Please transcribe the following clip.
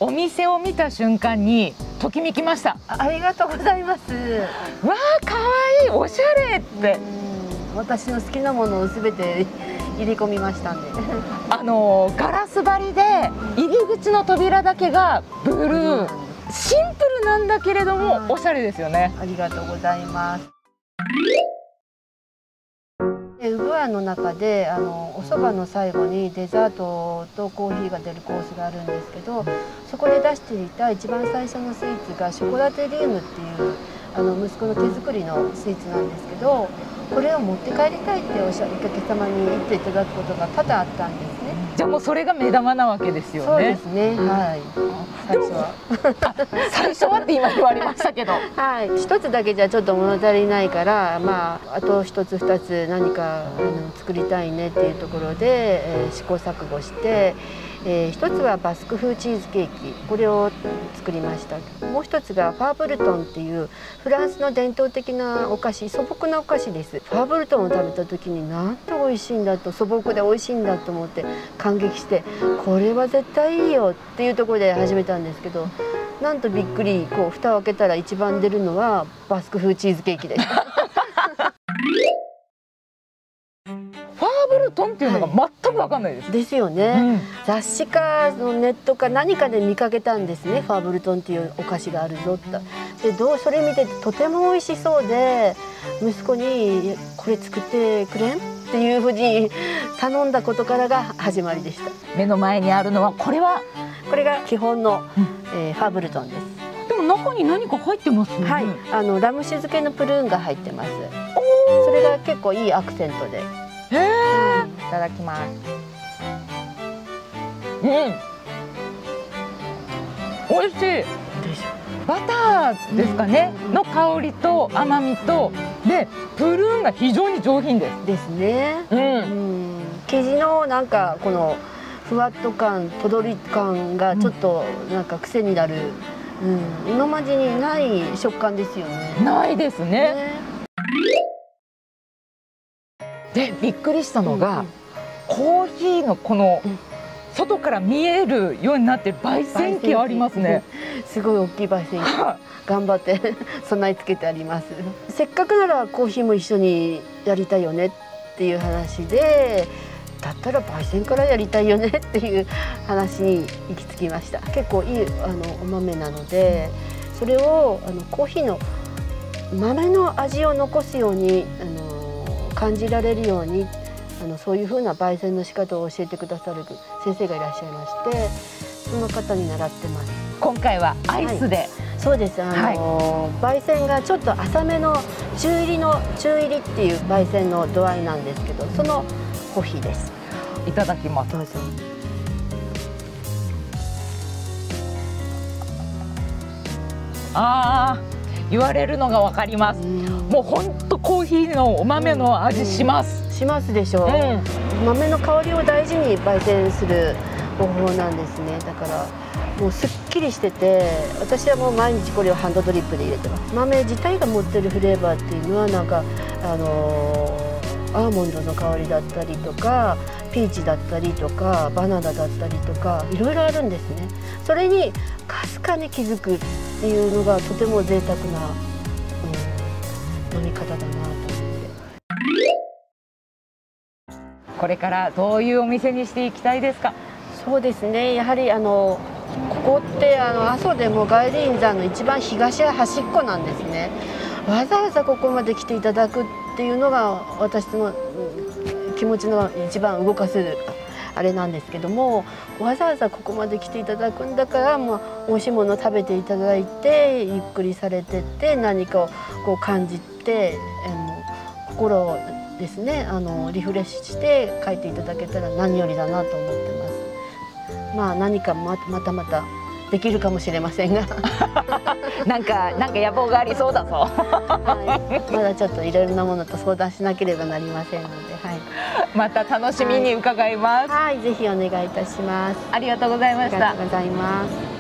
お店を見た瞬間にときめきました。 ありがとうございます。 わあ、可愛い、おしゃれって。 私の好きなものをすべて入れ込みましたんで。 ガラス張りで入り口の扉だけがブルー。シンプルなんだけれどもおしゃれですよね。 ありがとうございます。ウブアの中でお蕎麦の最後にデザートとコーヒーが出るコースがあるんですけど、そこで出していた一番最初のスイーツがショコラテリウムっていう息子の手作りのスイーツなんですけど、これを持って帰りたいってお客様に言っていただくことが多々あったんですね。 じゃあもうそれが目玉なわけですよね。 そうですね。はい。最初は。 最初はって今言われましたけど。 はい。一つだけじゃちょっと物足りないから、あと一つ二つ何か作りたいねっていうところで、試行錯誤して。一つはバスク風チーズケーキ、これを作りました。もう一つがファーブルトンっていうフランスの伝統的なお菓子、素朴なお菓子です。ファーブルトンを食べた時になんて美味しいんだと、素朴で美味しいんだと思って感激して、これは絶対いいよっていうところで始めたんですけど、なんとびっくり、こう蓋を開けたら一番出るのはバスク風チーズケーキでした。 ファーブルトンっていうのが全く分かんないです。 ですよね。雑誌かネットか何かで見かけたんですね。ファーブルトンっていうお菓子があるぞって。でそれ見てとても美味しそうで、息子にこれ作ってくれんっていうふうに頼んだことからが始まりでした。 目の前にあるのはこれはこれが基本の、ファーブルトンです。 でも中に何か入ってますよね。 はい、ラム酒漬けのプルーンが入ってます。それが結構いいアクセントで。いただきます。 美味しい。でしょ。バターですかね、の香りと甘みとでプルーンが非常に上品です。 ですね。生地のなんかこのふわっと感、とろり感がちょっとなんか癖になる、今までにない食感ですよね。 ないですね。でびっくりしたのが、コーヒーのこの外から見えるようになってる焙煎機ありますね。 すごい大きい焙煎機頑張って備え付けてあります。せっかくならコーヒーも一緒にやりたいよねっていう話で、だったら焙煎からやりたいよねっていう話に行き着きました。結構いいお豆なので、それをコーヒーの豆の味を残すように感じられるようにそういう風な焙煎の仕方を教えてくださる先生がいらっしゃいまして、その方に習ってます。 今回はアイスで、 そうです。焙煎がちょっと浅めの中入りっていう焙煎の度合いなんですけど、そのコーヒーです。 いただきます。 どうぞ。 言われるのがわかります。もう本当コーヒーのお豆の味します。 しますでしょう。豆の香りを大事に焙煎する方法なんですね。だからもうすっきりしてて、私はもう毎日これをハンドドリップで入れてます。豆自体が持ってるフレーバーっていうのはなんかアーモンドの香りだったりとか、ピーチだったりとか、バナナだったりとか、いろいろあるんですね。それにかすかに気づくっていうのがとても贅沢な、飲み方だなと思って。 これからどういうお店にしていきたいですか？ そうですね。やはりここって阿蘇でも外輪山の一番東端っこなんですね。わざわざここまで来ていただくっていうのが私の気持ちの一番動かせるあれなんですけども、わざわざここまで来ていただくんだから、美味しいものを食べていただいてゆっくりされてって何かをこう感じて心をですねリフレッシュして帰っていただけたら何よりだなと思ってます。何かまたできるかもしれませんがなんか野望がありそうだぞまだちょっといろいろなものと相談しなければなりませんので、 また楽しみに伺います。 ぜひお願いいたします。 ありがとうございました。 ありがとうございます。